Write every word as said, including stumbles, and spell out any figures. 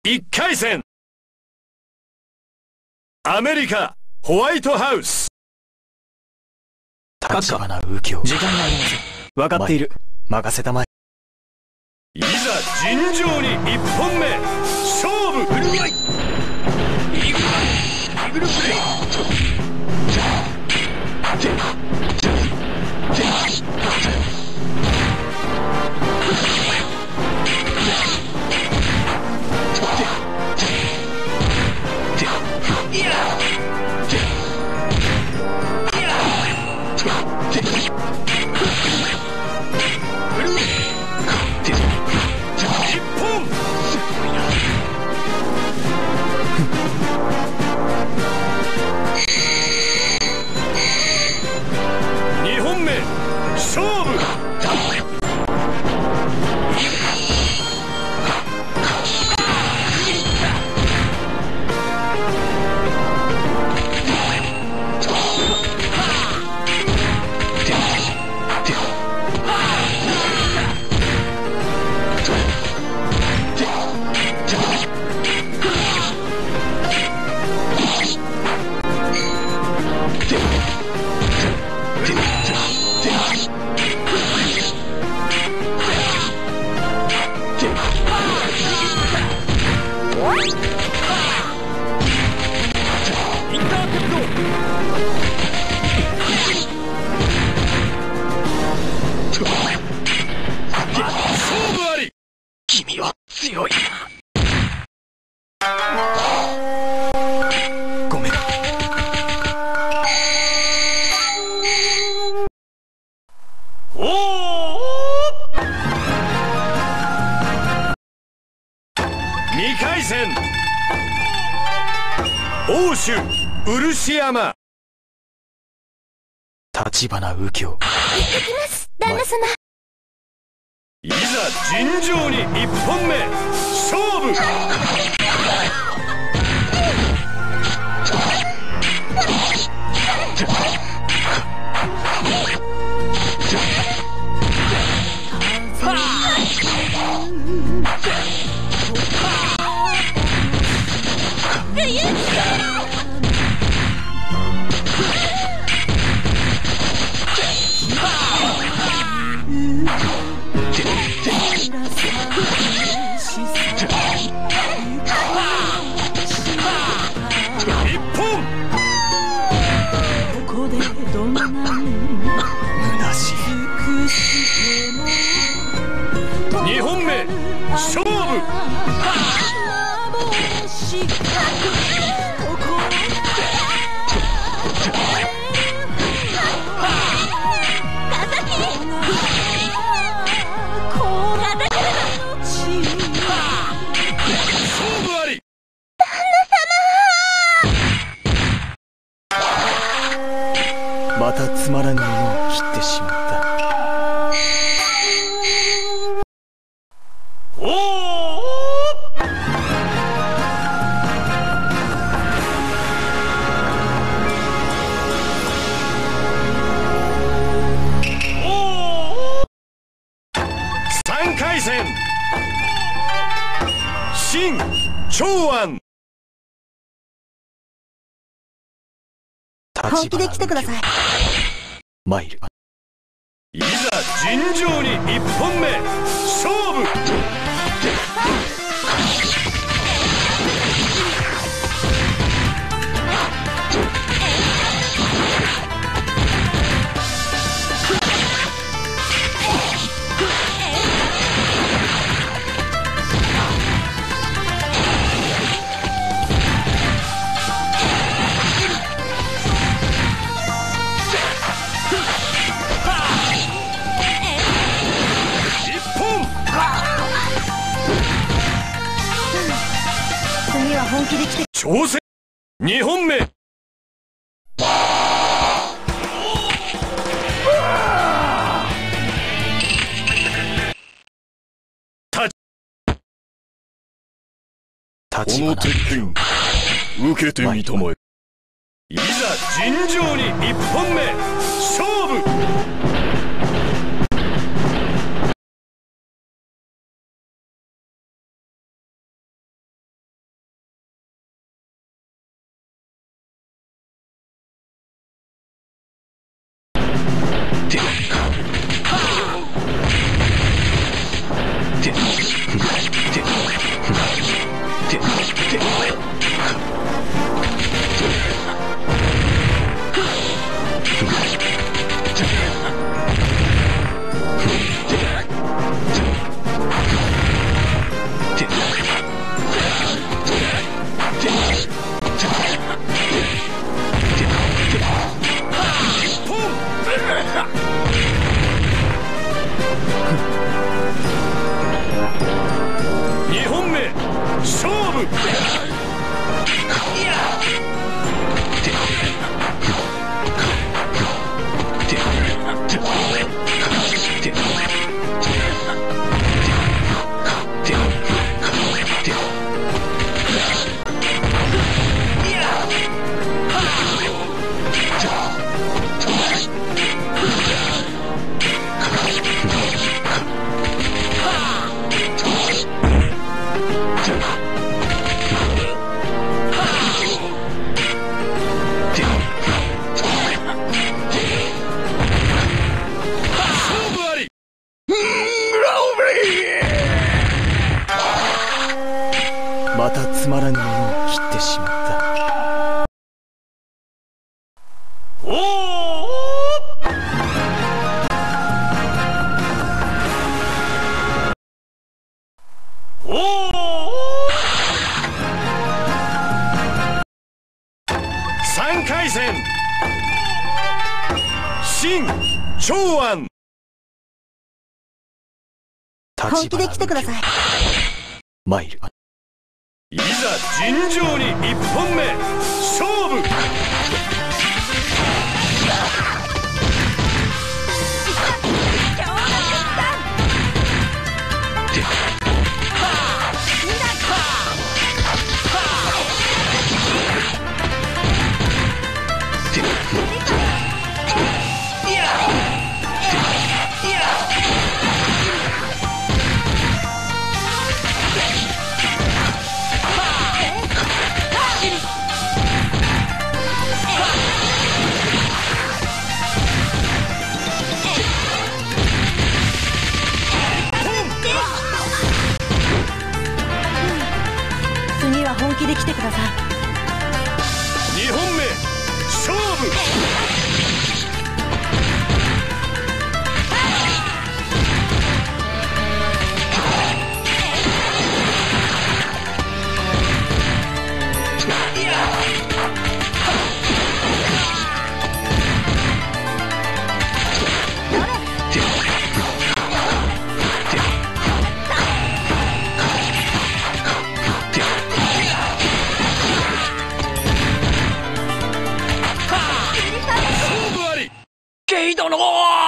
いっかい戦アメリカホワイトハウス。 立花右京、時間がありません。分かっている。任せたまえ。 いざ尋常にいっぽんめ勝負。振る舞いイーグルイーグルプレイ。勝負。君は強いな。ごめん。おお。にかい戦欧州漆山。 立花右京。 行ってきます、旦那様。 いざ尋常にいっぽんめ勝負。にほんめ勝負。勝負あり。 またつまらぬものを切ってしまった。 おお。おお。さんかい戦新長安。 本気で来てください。 参る。 いざ尋常にいっぽんめ勝負。 次は本気で来て。 挑戦にほんめ。この鉄拳受けてみたまえ。いざ尋常にいっぽんめ勝負。 またつまらぬものを切ってしまった。 おおおさんかい戦新長安。 本気で来てください。 参る。 いざ尋常に一本目勝負。 次は本気で来てください。 にほんめ勝負。ゲイ殿